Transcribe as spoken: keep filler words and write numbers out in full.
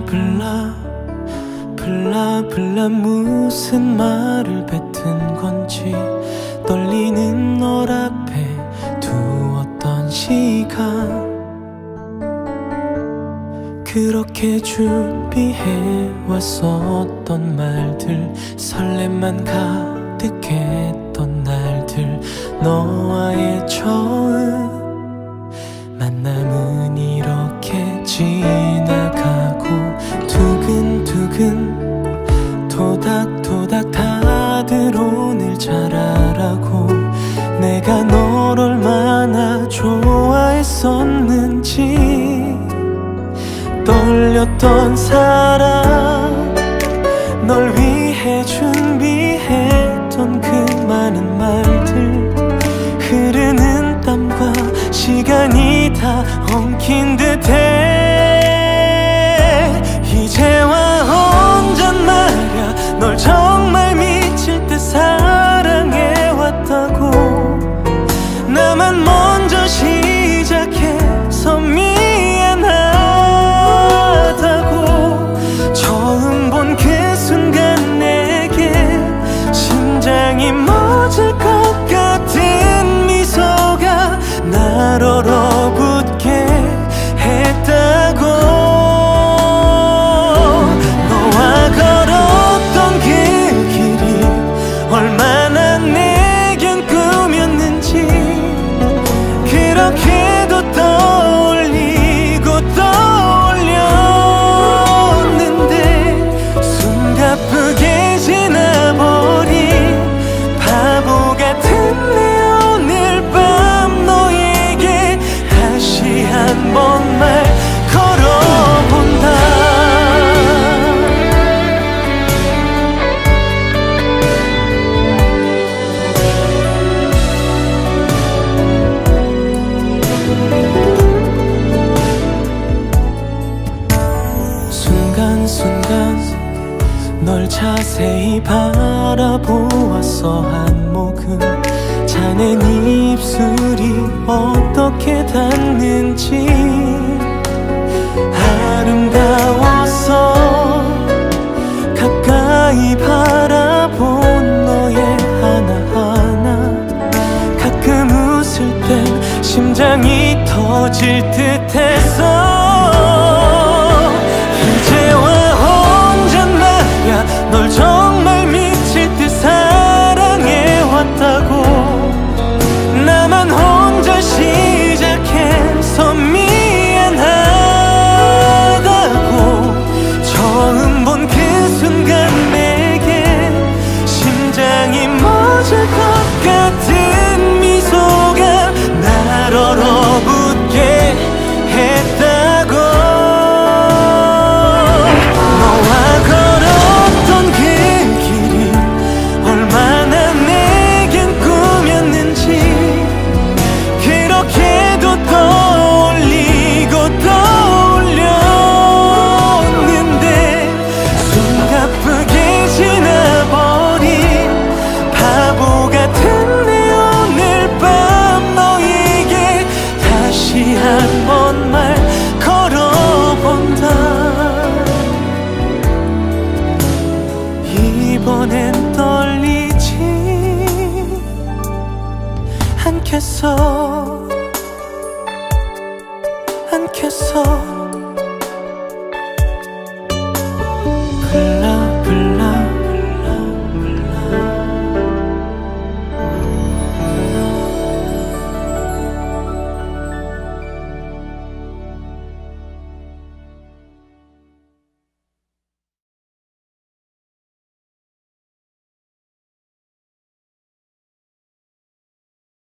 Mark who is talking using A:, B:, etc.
A: 블라 블라 블라 무슨 말을 뱉은 건지 떨리는 널 앞에 두었던 시간 그렇게 준비해왔었던 말들 설렘만 가득했던 날들 너와의 처음 만남은 이렇게 지나가고 두근두근 토닥토닥 다들 오늘 잘 알아고 내가 널 얼마나 좋아했었는지 떨렸던 사랑 널 위해 준비했던 그 많은 말들 흐르는 땀과 시간이 다 엉킨 듯해 이제와 혼잔 말야 널 정말 미칠 듯 사랑해왔다고 나만 먼저 시작해서 미안하다고 처음 본 그 순간 내게 심장이 멎을 것 같은 미소가 날 얼어붙게 했다고 너와 걸었던 그 길이 얼마나 내겐 꿈이었는지 그렇게도 떠올리고 떠올렸는데 숨가쁘게 지나버린 바보 같은 내 오늘 밤 너에게 다시 한 번 말 걸어본다 순간순간 널 자세히 바라보았어 한 모금 자넨 입술이 어떻게 닿는지 아름다워서 가까이 바라본 너의 하나하나 가끔 웃을 땐 심장이